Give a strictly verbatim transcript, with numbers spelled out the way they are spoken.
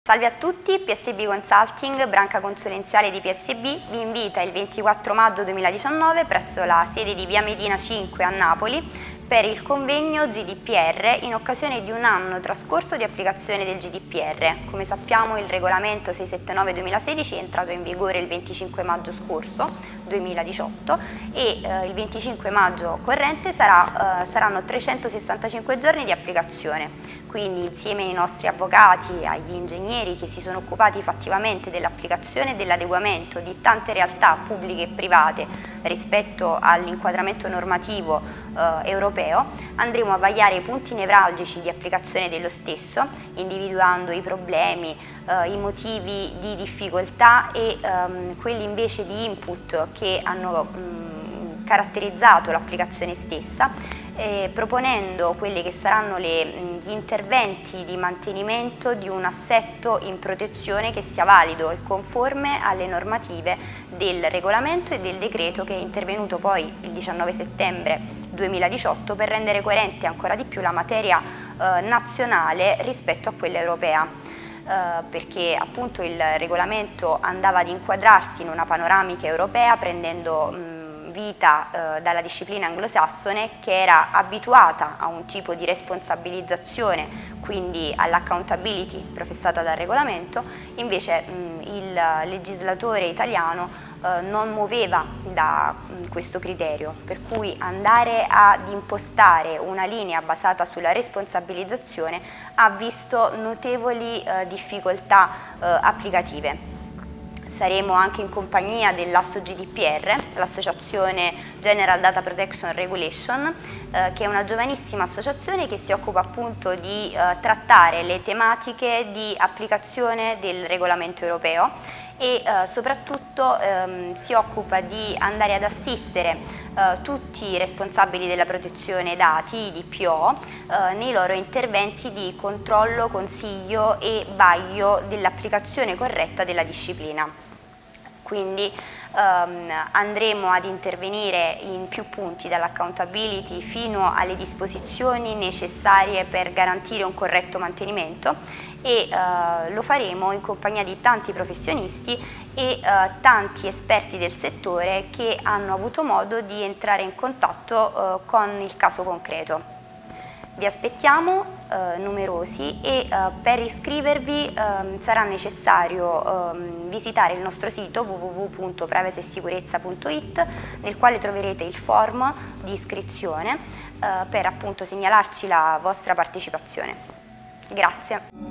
Salve a tutti, P S B Consulting, branca consulenziale di P S B, vi invita il ventiquattro maggio duemiladiciannove presso la sede di Via Medina cinque a Napoli per il convegno G D P R in occasione di un anno trascorso di applicazione del G D P R. Come sappiamo il regolamento seicentosettantanove duemilasedici è entrato in vigore il venticinque maggio scorso duemiladiciotto e eh, il venticinque maggio corrente sarà, eh, saranno trecentosessantacinque giorni di applicazione. Quindi insieme ai nostri avvocati, agli ingegneri che si sono occupati fattivamente dell'applicazione e dell'adeguamento di tante realtà pubbliche e private rispetto all'inquadramento normativo eh, europeo, andremo a vagliare i punti nevralgici di applicazione dello stesso, individuando i problemi, eh, i motivi di difficoltà e ehm, quelli invece di input che hanno mh, caratterizzato l'applicazione stessa, Eh, proponendo quelli che saranno le, gli interventi di mantenimento di un assetto in protezione che sia valido e conforme alle normative del regolamento e del decreto che è intervenuto poi il diciannove settembre duemiladiciotto per rendere coerente ancora di più la materia eh, nazionale rispetto a quella europea. Uh, perché appunto il regolamento andava ad inquadrarsi in una panoramica europea prendendo mh, vita eh, dalla disciplina anglosassone che era abituata a un tipo di responsabilizzazione, quindi all'accountability professata dal regolamento, invece mh, il legislatore italiano eh, non muoveva da mh, questo criterio, per cui andare ad impostare una linea basata sulla responsabilizzazione ha visto notevoli eh, difficoltà eh, applicative. Saremo anche in compagnia dell'Asso G D P R, l'associazione General Data Protection Regulation, eh, che è una giovanissima associazione che si occupa appunto di eh, trattare le tematiche di applicazione del regolamento europeo e eh, soprattutto ehm, si occupa di andare ad assistere eh, tutti i responsabili della protezione dati, i D P O, eh, nei loro interventi di controllo, consiglio e vaglio dell'applicazione corretta della disciplina. Quindi um, andremo ad intervenire in più punti dall'accountability fino alle disposizioni necessarie per garantire un corretto mantenimento e uh, lo faremo in compagnia di tanti professionisti e uh, tanti esperti del settore che hanno avuto modo di entrare in contatto uh, con il caso concreto. Vi aspettiamo eh, numerosi e eh, per iscrivervi eh, sarà necessario eh, visitare il nostro sito w w w punto privacy e sicurezza punto it nel quale troverete il form di iscrizione eh, per appunto segnalarci la vostra partecipazione. Grazie.